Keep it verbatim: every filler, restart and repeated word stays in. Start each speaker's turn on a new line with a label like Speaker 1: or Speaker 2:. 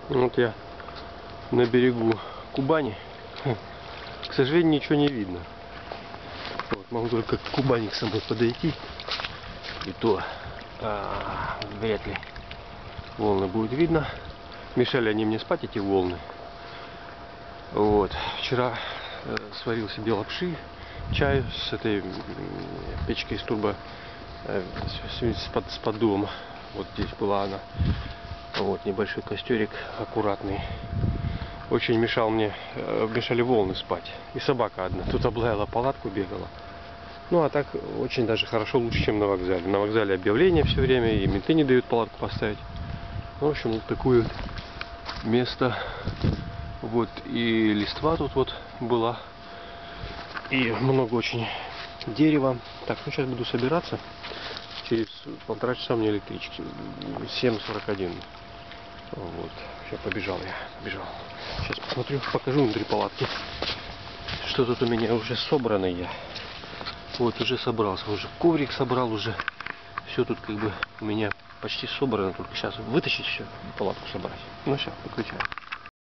Speaker 1: Вот я на берегу Кубани. К сожалению, ничего не видно. Вот, могу только к Кубани к самой подойти. И то а, вряд ли волны будет видно. Мешали они мне спать, эти волны. Вот. Вчера э, сварил себе лапши, чаю с этой печкой из турбо, э, с, с, под, с поддувом. Вот здесь была она. Вот небольшой костерик аккуратный. Очень мешал мне, э, мешали волны спать. И собака одна тут облаяла палатку, бегала. Ну а так очень даже хорошо, лучше, чем на вокзале. На вокзале объявления все время, и менты не дают палатку поставить. В общем, вот такое вот место. Вот и листва тут вот была. И много очень дерева. Так, ну сейчас буду собираться. Через полтора часа мне электрички. семь сорок один. Вот. Сейчас побежал я. Побежал. Сейчас посмотрю, покажу внутри палатки. Что тут у меня уже собрано я. Вот уже собрался. Уже коврик собрал уже. Все тут как бы у меня почти собрано. Только сейчас вытащить все и палатку собрать. Ну все, выключаю.